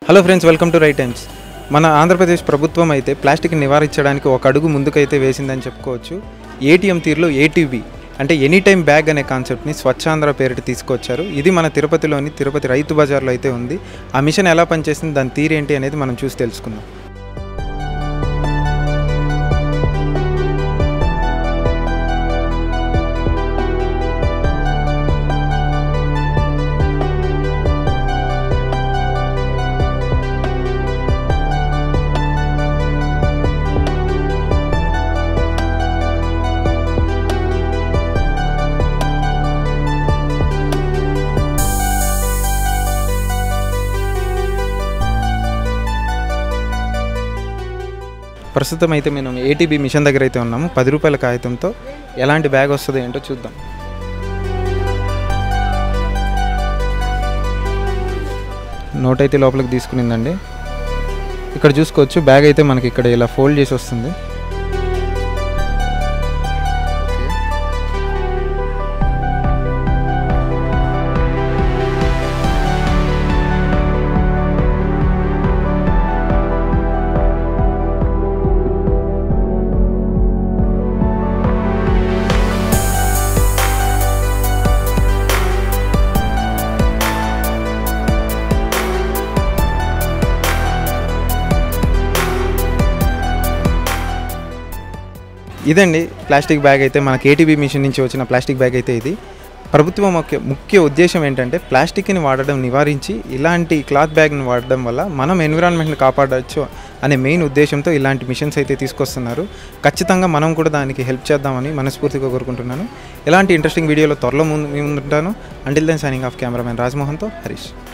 Hello friends, welcome to Right Times. మన ఆంధ్రప్రదేశ్ ప్రభుత్వం అయితే ప్లాస్టిక్ నివారించడానికి ఒక అడుగు ముందుకైతే వేసిందని చెప్పుకోవచ్చు. A.T.M తీరులో A.T.B అంటే ఎనీ టైం బ్యాగ్ అనే కాన్సెప్ట్ని స్వచ్ఛాంధ్ర పేరిట తీసుకొచ్చారు. ఇది మన తిరుపతిలోని తిరుపతి రైతు బజార్లో అయితే ఉంది. ఆ మిషన్ ఎలా పనిచేస్తుంది, దాని తీరేంటి అనేది మనం చూసి తెలుసుకుందాం. ప్రస్తుతం అయితే మనం A.T.B మిషన్ దగ్గర అయితే ఉన్నాము. 10 రూపాయల కాగితంతో ఎలాంటి బ్యాగ్ వస్తుంది ఏంటో చూద్దాం. నోట్ అయితే లోపలికి తీసుకునిందండి. ఇక్కడ చూసుకోవచ్చు, బ్యాగ్ అయితే మనకి ఇక్కడ ఇలా ఫోల్డ్ చేసి వస్తుంది. ఇదండి ప్లాస్టిక్ బ్యాగ్ అయితే మనకి A.T.B మిషన్ నుంచి వచ్చిన ప్లాస్టిక్ బ్యాగ్ అయితే ఇది. ప్రభుత్వం ముఖ్య ఉద్దేశం ఏంటంటే ప్లాస్టిక్ని వాడడం నివారించి ఇలాంటి క్లాత్ బ్యాగ్ని వాడడం వల్ల మనం ఎన్విరాన్మెంట్ని కాపాడవచ్చు అనే మెయిన్ ఉద్దేశంతో ఇలాంటి మిషన్స్ అయితే తీసుకొస్తున్నారు. ఖచ్చితంగా మనం కూడా దానికి హెల్ప్ చేద్దామని మనస్ఫూర్తిగా కోరుకుంటున్నాను. ఇలాంటి ఇంట్రెస్టింగ్ వీడియోలో త్వరలో ముందుంటాను. Until then signing off cameraman రాజ్మోహన్తో హరీష్.